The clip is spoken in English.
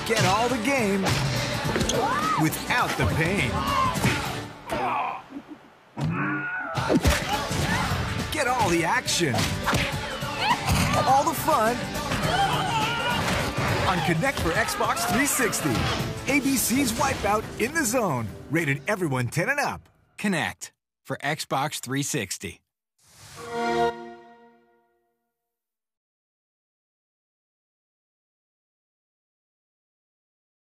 Get all the game without the pain. Get all the action. All the fun on Connect for Xbox 360. ABC's Wipeout in the Zone. Rated everyone 10 and up. Connect for Xbox 360.